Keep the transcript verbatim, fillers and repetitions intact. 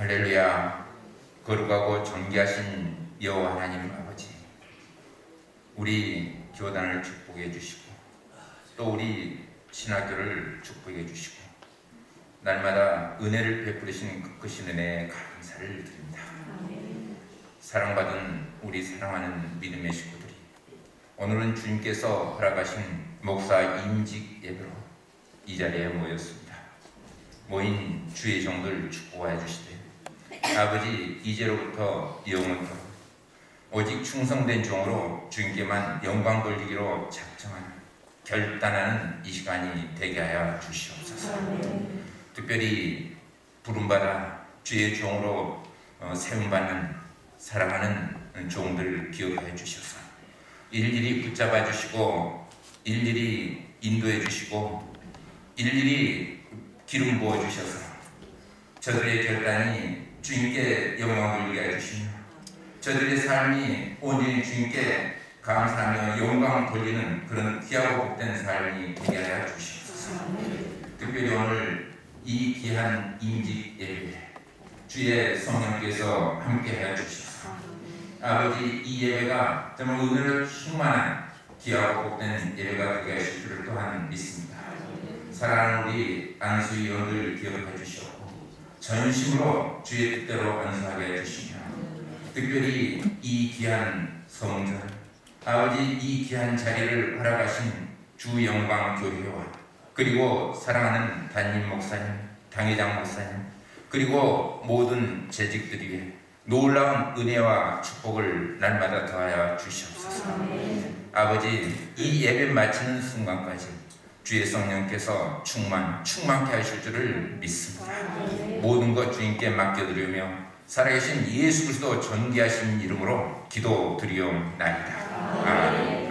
할렐루야. 거룩하고 존귀하신 여호와 하나님 아버지, 우리 교단을 축복해 주시고 또 우리 신학교를 축복해 주시고 날마다 은혜를 베풀으시는 그 크신 은혜에 감사를 드립니다. 사랑받은 우리 사랑하는 믿음의 식구들이 오늘은 주님께서 허락하신 목사 임직 예배로 이 자리에 모였습니다. 모인 주의 종들 축복하여 주시되 아버지, 이제로부터 영원토록 오직 충성된 종으로 주님께만 영광 돌리기로 작정하는 결단하는 이 시간이 되게 하여 주시옵소서. 아멘. 특별히 부름받아 주의 종으로 세움받는 사랑하는 종들을 기억하여 주셔서 일일이 붙잡아 주시고 일일이 인도해 주시고 일일이 기름 부어 주셔서 저들의 결단이 주님께 영광을 돌리게 해주시며 저들의 삶이 온전히 주님께 감사하며 영광을 돌리는 그런 귀하고 복된 삶이 되게 하여 주시옵소서. 특별히 오늘 이 귀한 임직 예배 주의 성령께서 함께 하여 주시옵소서. 아버지, 이 예배가 정말 은혜로 충만한 귀하고 복된 예배가 되게 하실 줄을 또한 믿습니다. 사랑하는 우리 안수위원들 기억해 주시옵고 전심으로 주의 뜻대로 안수하게 해주시며 특별히 이 귀한 성전 아버지, 이 귀한 자리를 허락하신 주영광교회와 그리고 사랑하는 담임 목사님, 당회장 목사님 그리고 모든 재직들 위해 놀라운 은혜와 축복을 날마다 더하여 주시옵소서. 아버지, 이 예배 마치는 순간까지 주의 성령께서 충만, 충만케 하실 줄을 믿습니다. 모든 것 주님께 맡겨드리며 살아계신 예수 그리스도 존귀하신 이름으로 기도드리옵나이다. 아멘.